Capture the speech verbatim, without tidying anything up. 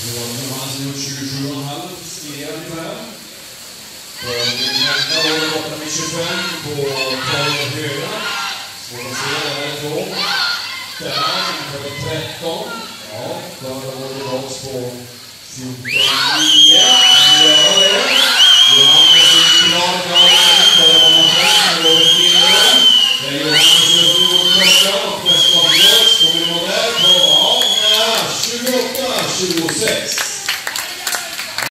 Johansson gjort tjugosju komma fem skrev ungefär. Nästa år är borta med tjugofem på tolv höga. Svårt att se därifrån. Där, inför tretton. Ja, då har vi tillbaka på fjorton nio.